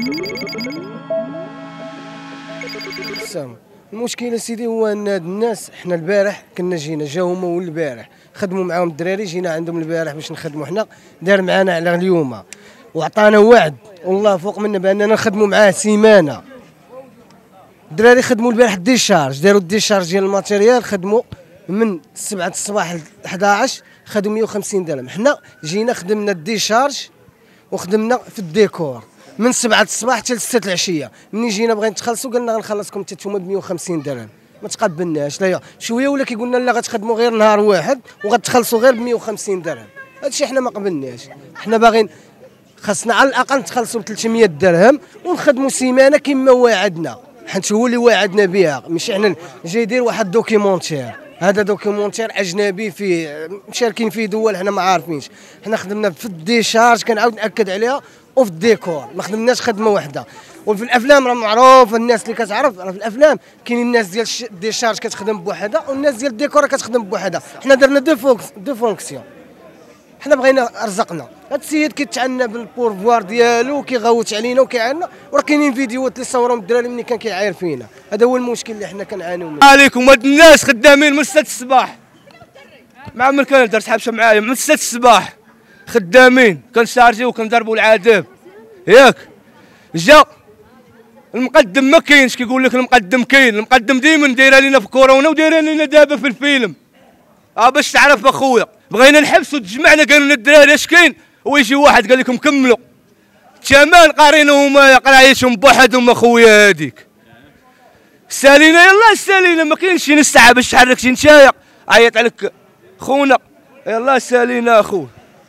المشكل سيدي هو ان هاد الناس حنا البارح كنا جينا جاو هما البارح خدموا معاهم الدراري، جينا عندهم البارح باش نخدموا حنا، دار معانا على اليوم وعطانا وعد والله فوق منا باننا نخدموا معاه سيمانه. الدراري خدموا البارح ديشارج، داروا الديشارج ديال الماتيريال، خدموا من 7 الصباح ل 11 خدموا 150 درهم. حنا جينا خدمنا الديشارج وخدمنا في الديكور من 7 الصباح حتى ل 6 العشيه. ملي جينا بغينا نتخلصوا قالنا غنخلصكم حتى نتوما ب 150 درهم، ما تقبلناش. لا شويه ولا كيقولنا لا غتخدموا غير نهار واحد وغتخلصوا غير ب 150 درهم. هادشي حنا ما قبلناش، حنا باغيين خاصنا على الاقل نتخلصوا ب 300 درهم ونخدموا سيمانه كما وعدنا، حيت هو اللي وعدنا بها. ماشي حنا جاي يدير واحد دوكيمونتير، هذا دوكيمونتير اجنبي فيه مشاركين فيه دول حنا ما عارفينش. حنا خدمنا في الديشارج، كنعاود ناكد عليها، وفي الديكور ما خدمناش خدمه واحده. وفي الافلام راه معروف، الناس اللي كتعرف راه في الافلام كاينين الناس ديال الديشارج كتخدم بوحدها والناس ديال الديكور كتخدم بوحدها. حنا درنا دو فونكسيون، حنا بغينا رزقنا. هاد السيد كيتعنى بالبورفوار ديالو كيغوت علينا وكيعايرنا، وراه كاينين فيديوهات اللي صوروهم الدراري ملي كان كيعاير فينا. هذا هو المشكل اللي حنا كنعانيو منه. عليكم هاد الناس خدامين من 6 الصباح، ما عمر كان درت حبشه معايا من 6 الصباح خدامين، كنشارجيو وكنضربوا العذاب ياك. جا المقدم ما كاينش، كيقول لك المقدم كاين، المقدم ديما دايره لينا في كورونا ودايره لينا دابا في الفيلم. باش تعرف اخويا بغينا نحبسوا تجمعنا، قالوا لنا الدراري اش كاين، ويجي واحد قال لكم كملوا. تمام قارينهم قرايتهم بوحدهم اخويا. هذيك سالينا يلاه سالينا، ما كاينش شي نسعه باش تحرك شي نتايا. عيط عليك خونا يلاه سالينا اخويا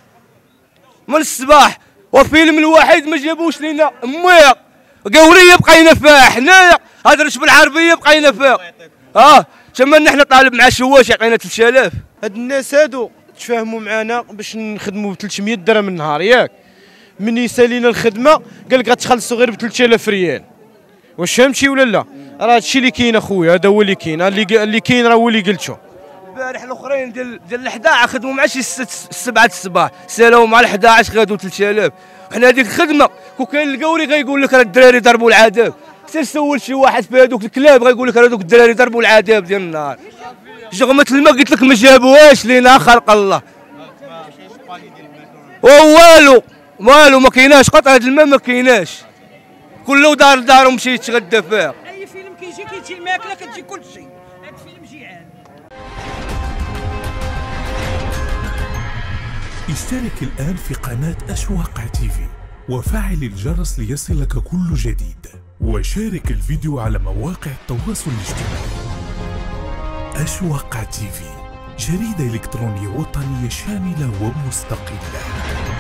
من الصباح. وفيلم الوحيد ما جابوش لينا امية قوريه بقينا فيها، حنايا هضرت بالعربيه بقينا فيها. تما نحن طالب مع شواش يعطينا 3000. هاد الناس هادو تفاهموا معنا باش نخدموا ب 300 درهم النهار ياك. مني سالينا الخدمه قال لك غتخلصوا غير ب 3000 ريال. واش فهمتي ولا لا؟ راه هادشي اللي كاين اخويا، هذا هو اللي كاين، اللي كاين راه هو اللي قلتو. البارح الاخرين ديال 11 خدموا مع شي 7 الصباح، سالاو مع 11 خدوا 3000. وحنا هذيك الخدمه كون كاين القوري غيقول لك راه الدراري ضربوا العذاب. سير سول شي واحد في هذوك الكلاب غيقول لك راه هذوك الدراري ضربوا العذاب ديال النهار. جغمه الماء قلت لك ما جابوهاش لينا خلق الله. والو والو ما كايناش قطعه الماء، ما كايناش. كله دار مشي يتغدى فيها. اي فيلم كيجي الماكله كتجي كلشي. هذا الفيلم جيعان. اشترك الآن في قناة أشواق تيفي وفعل الجرس ليصلك كل جديد، وشارك الفيديو على مواقع التواصل الاجتماعي. أشواق تيفي، جريدة إلكترونية وطنية شاملة ومستقلة.